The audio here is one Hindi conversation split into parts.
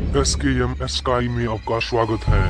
SKM स्काई में आपका स्वागत है।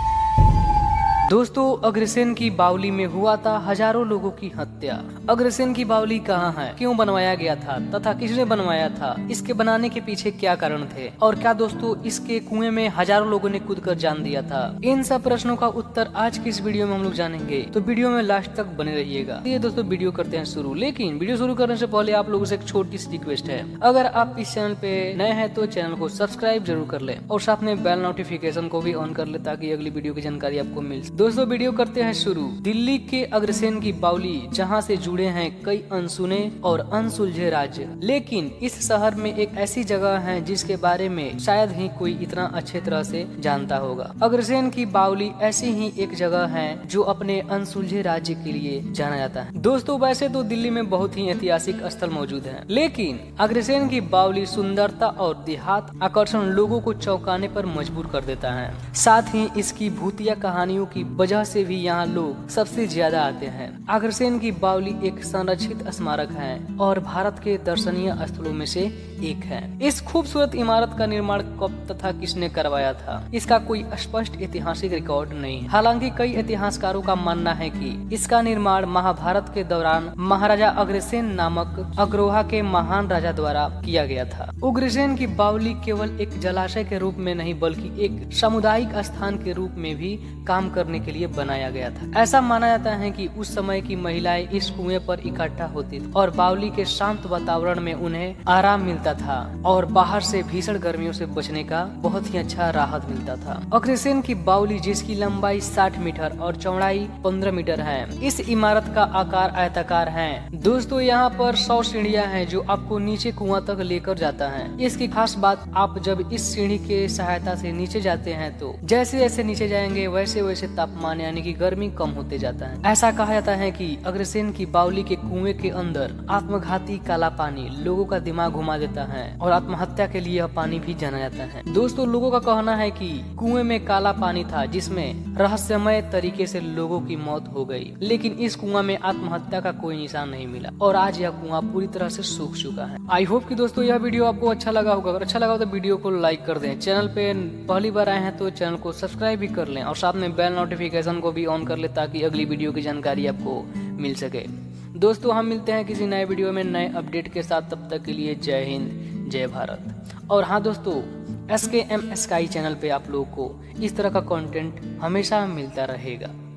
दोस्तों, अग्रसेन की बावली में हुआ था हजारों लोगों की हत्या। अग्रसेन की बावली कहाँ है, क्यों बनवाया गया था तथा किसने बनवाया था, इसके बनाने के पीछे क्या कारण थे और क्या दोस्तों इसके कुएं में हजारों लोगों ने कूदकर जान दिया था। इन सब प्रश्नों का उत्तर आज की इस वीडियो में हम लोग जानेंगे, तो वीडियो में लास्ट तक बने रहिएगा। ये दोस्तों वीडियो करते हैं शुरू, लेकिन वीडियो शुरू करने से पहले आप लोगों से एक छोटी सी रिक्वेस्ट है। अगर आप इस चैनल पे नए हैं तो चैनल को सब्सक्राइब जरूर कर ले और साथ में बेल नोटिफिकेशन को भी ऑन कर ले ताकि अगली वीडियो की जानकारी आपको मिल सके। दोस्तों वीडियो करते हैं शुरू। दिल्ली के अग्रसेन की बावली, जहां से जुड़े हैं कई अनसुने और अनसुलझे राज्य, लेकिन इस शहर में एक ऐसी जगह है जिसके बारे में शायद ही कोई इतना अच्छे तरह से जानता होगा। अग्रसेन की बावली ऐसी ही एक जगह है जो अपने अनसुलझे राज्य के लिए जाना जाता है। दोस्तों वैसे तो दिल्ली में बहुत ही ऐतिहासिक स्थल मौजूद हैं, लेकिन अग्रसेन की बावली सुंदरता और देहात आकर्षण लोगों को चौंकाने पर मजबूर कर देता है। साथ ही इसकी भूतिया कहानियों की वजह से भी यहाँ लोग सबसे ज्यादा आते हैं। अग्रसेन की बावली एक संरक्षित स्मारक है और भारत के दर्शनीय स्थलों में से एक है। इस खूबसूरत इमारत का निर्माण कब तथा किसने करवाया था, इसका कोई स्पष्ट ऐतिहासिक रिकॉर्ड नहीं। हालांकि कई इतिहासकारों का मानना है कि इसका निर्माण महाभारत के दौरान महाराजा अग्रसेन नामक अग्रोहा के महान राजा द्वारा किया गया था। अग्रसेन की बावली केवल एक जलाशय के रूप में नहीं बल्कि एक सामुदायिक स्थान के रूप में भी काम करने के लिए बनाया गया था। ऐसा माना जाता है कि उस समय की महिलाएं इस कुएं पर इकट्ठा होती थी और बावली के शांत वातावरण में उन्हें आराम मिलता था और बाहर से भीषण गर्मियों से बचने का बहुत ही अच्छा राहत मिलता था। अग्रसेन की बावली, जिसकी लंबाई 60 मीटर और चौड़ाई 15 मीटर है, इस इमारत का आकार आयताकार है। दोस्तों यहाँ पर 100 सीढ़ियाँ हैं जो आपको नीचे कुआं तक लेकर जाता है। इसकी खास बात, आप जब इस सीढ़ी के सहायता से नीचे जाते हैं तो जैसे जैसे नीचे जाएंगे वैसे वैसे तापमान यानी कि गर्मी कम होते जाता है। ऐसा कहा जाता है कि अग्रसेन की बावली के कुएं के अंदर आत्मघाती काला पानी लोगों का दिमाग घुमा देता है और आत्महत्या के लिए यह पानी भी जाना जाता है। दोस्तों लोगों का कहना है कि कुएं में काला पानी था जिसमें रहस्यमय तरीके से लोगों की मौत हो गई, लेकिन इस कुआं में आत्महत्या का कोई निशान नहीं मिला और आज यह कुआं पूरी तरह से सूख चुका है। आई होप कि दोस्तों यह वीडियो आपको अच्छा लगा होगा। अगर अच्छा लगा हो तो वीडियो को लाइक कर दें, चैनल पे पहली बार आए हैं तो चैनल को सब्सक्राइब भी कर लें और साथ में बेल नोटिफिकेशन को भी ऑन कर ले ताकि अगली वीडियो की जानकारी आपको मिल सके। दोस्तों हम मिलते हैं किसी नए वीडियो में नए अपडेट के साथ, तब तक के लिए जय हिंद जय भारत। और हाँ दोस्तों, SKM स्काई चैनल पे आप लोगों को इस तरह का कंटेंट हमेशा मिलता रहेगा।